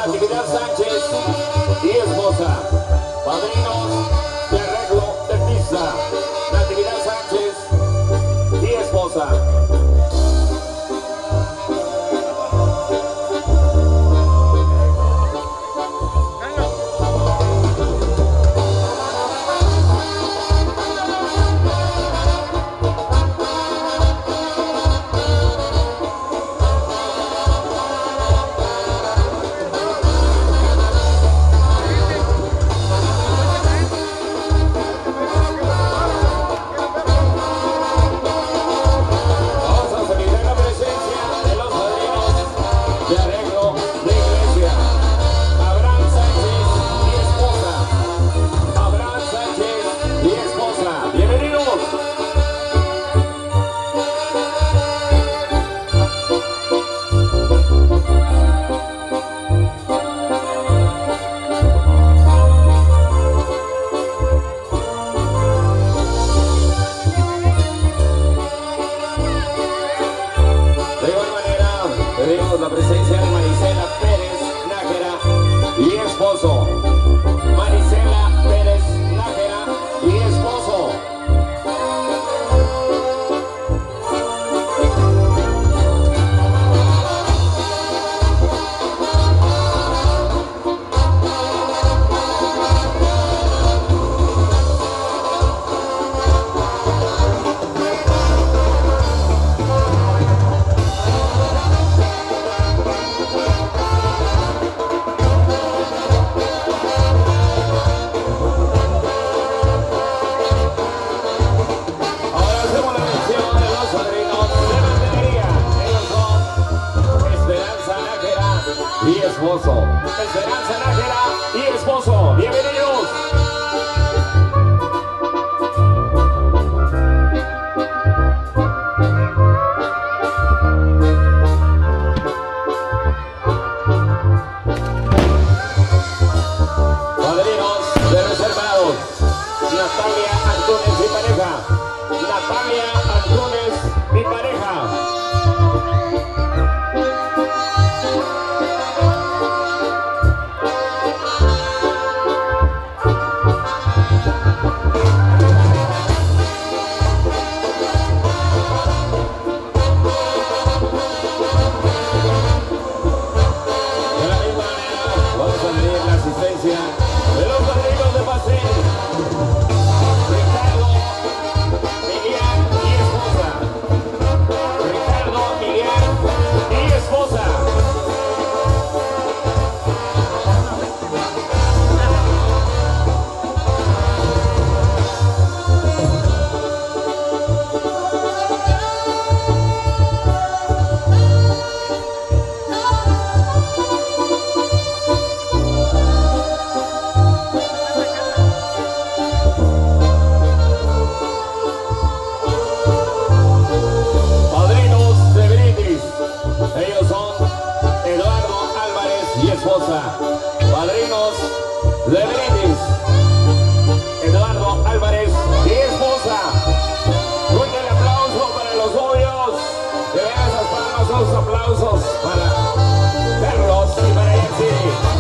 Natividad Sánchez y esposa. Padrinos de arreglo de pista. Natividad Sánchez y esposa. Tenemos la presencia de Marisela Pérez Nájera y esposo. Marisela Pérez Nájera y esposo. Y esposo, Esperanza Nájera y esposo, bienvenidos. Padrinos de reservados, Natalia Antunes y pareja. Natalia Antunes y pareja. De los padrinos de paseo, Ricardo, Miguel y esposa. Ricardo, Miguel y esposa. Ellos son Eduardo Álvarez y esposa. Padrinos de brindis, Eduardo Álvarez y esposa. Fuerte el aplauso para los novios. Que vean esas palmas, esos aplausos para Carlos y para Yancy.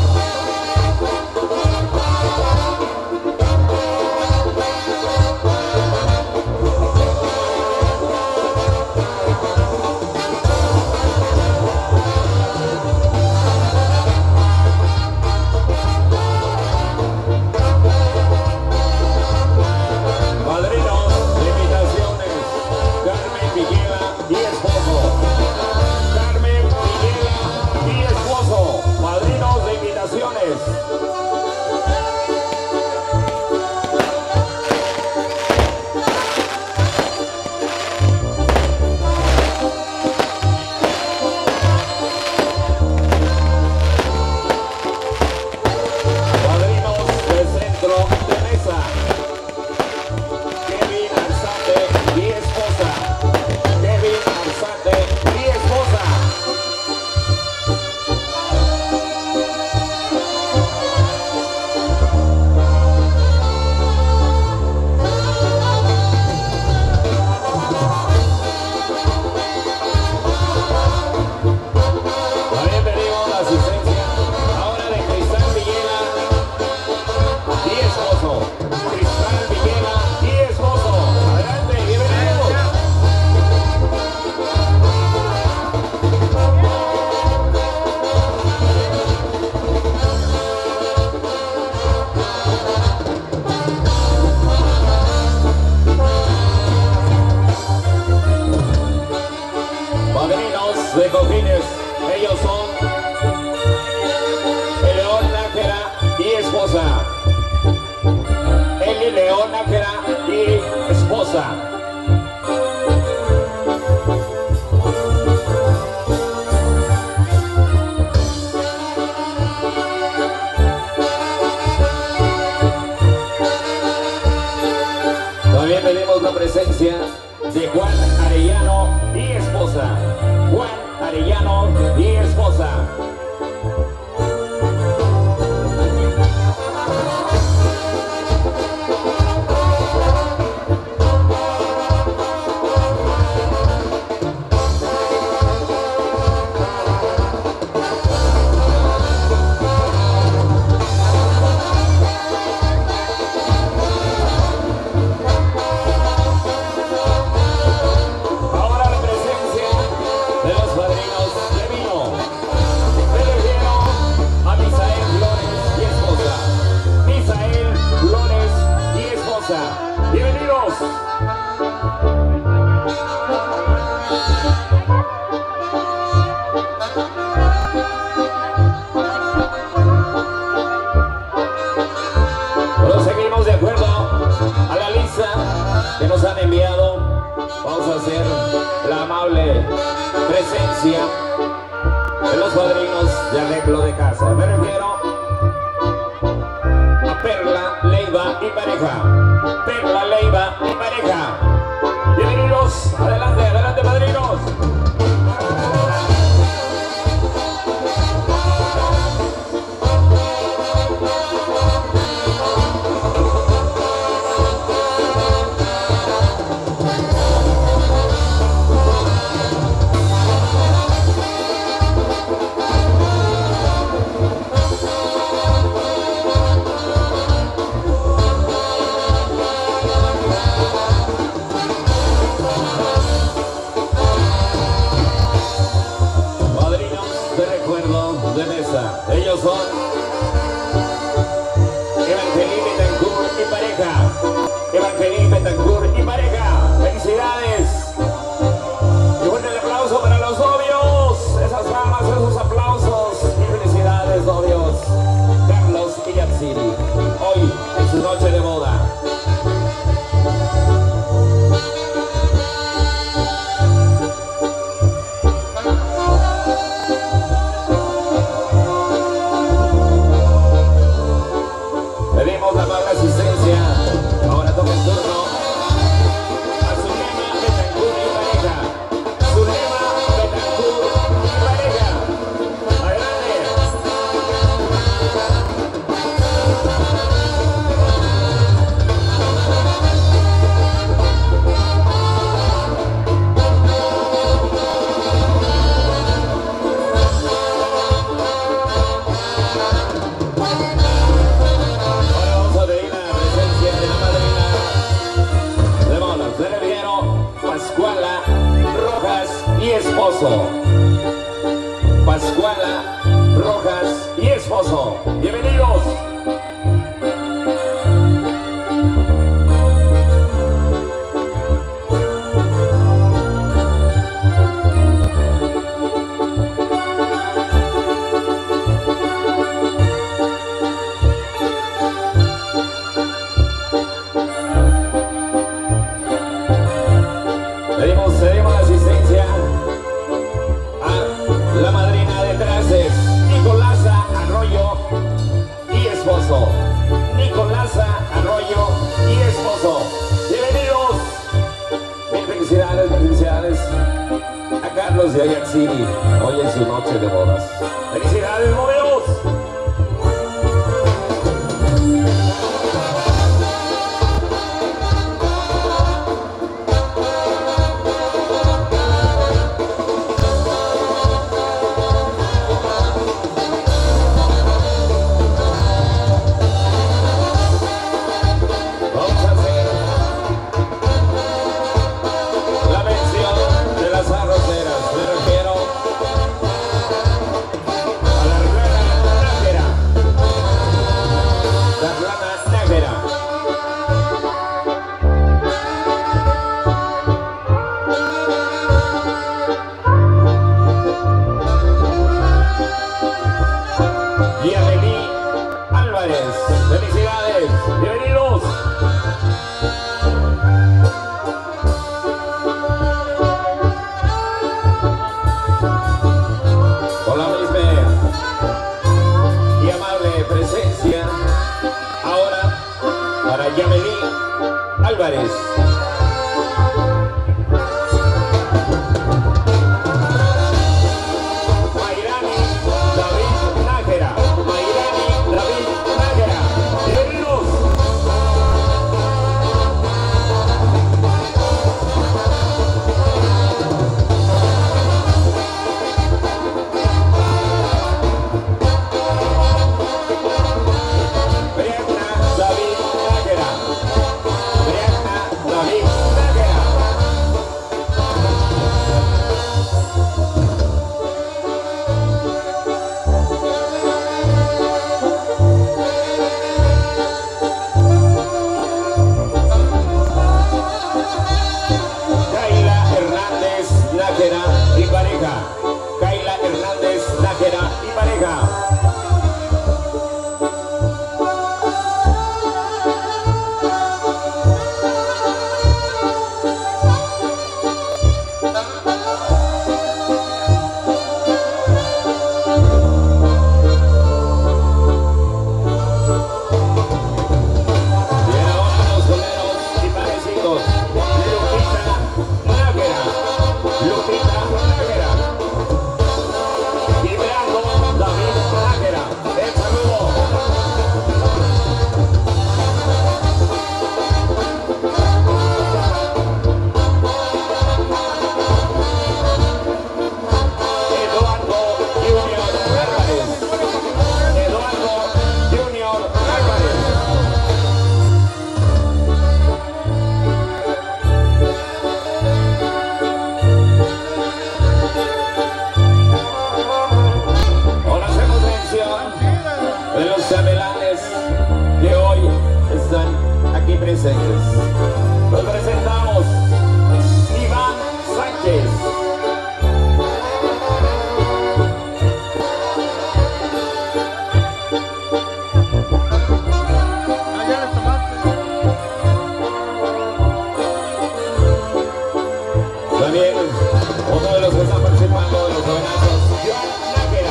padrinos de cojines. Ellos son el León Nájera y esposa. Eli León Nájera y esposa. También pedimos la presencia de Juan Arellano y esposa. Juan Arellano y esposa. Bienvenidos. Pero seguimos de acuerdo a la lista que nos han enviado. Vamos a hacer la amable presencia de los padrinos de arreglo de casa. Me refiero a Perla, Leiva y pareja. Perla, Leiva y pareja. Bienvenidos. Adelante, adelante, padrinos. Ellos son Evangelín Betancourt y pareja. Evangelín Betancourt y pareja. Felicidades. Y fuerte el aplauso para los novios. Esas damas, esos aplausos. Y felicidades, novios. Carlos y Yatsiri. Hoy en su noche de boda. Pedimos la amable asistencia. Ahora toca el turno a Zulema Betancourt y pareja. Zulema Betancourt y pareja. Adelante. Pascuala Rojas y esposo. Pascuala Rojas y esposo. Bienvenidos. Cedimos la asistencia a la madrina de traces, Nicolasa Arroyo y esposo. Nicolasa Arroyo y esposo. Bienvenidos. Mil felicidades a Carlos y a Yatsiri hoy en su noche de bodas. Felicidades, novios. Me refiero a la hermana Álvarez. Mayrani David Nájera. Mayrani David Nájera. Bienvenidos. Y pareja. Kayla Hernández Nájera y pareja. Bien, ahora los boleros y parecidos. Lupita Nájera y Brando David Nájera. El saludo. Eduardo Junior Álvarez. Eduardo Junior Álvarez. De los chambelanes que hoy están aquí presentes. Los presentamos Iván Sánchez, también uno de los que están participando de los jovenazos, Joan Nájera.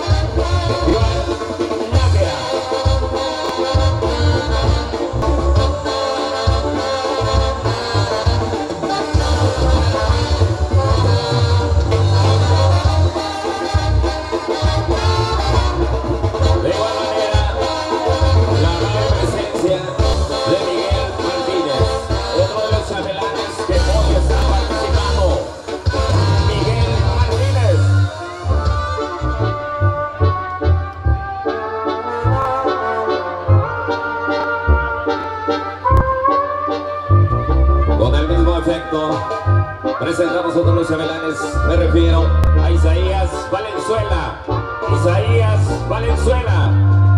De igual manera, la amable presencia de Miguel Martínez, otro de los chambelanes que hoy está participando. Miguel Martínez. Con el mismo efecto, presentamos a todos los chambelanes. Me refiero a Isaías Valenzuela. Isaías Valenzuela.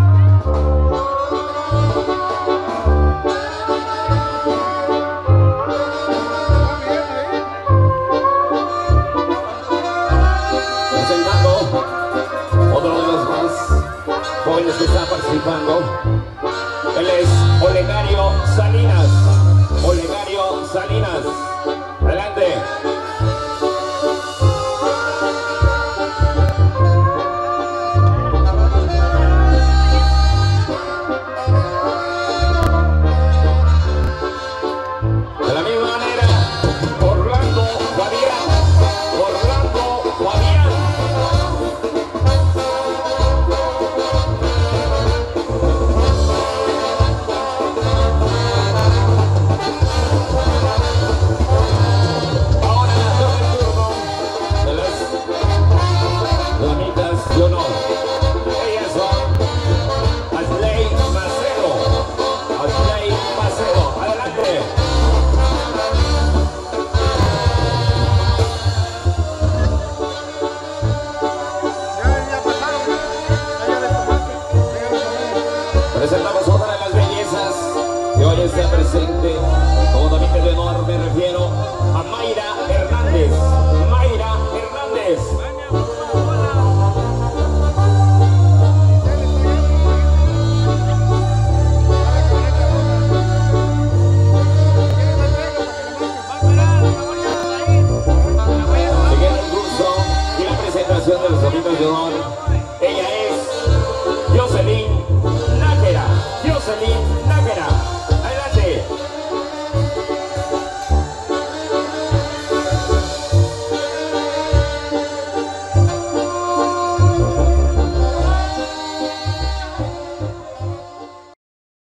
Presentando otro de los más jóvenes que están participando. Él es Olegario Salinas. Olegario Salinas. Adelante. De la misma manera, Orlando Fabián. Orlando Fabián. Ahora toca el turno de las damitas de honor. Ellas son Asley Macedo. Asley Macedo. Adelante. Presentamos otra de las bellezas que hoy está presente. Como damita de honor me refiero a Mayra Hernández.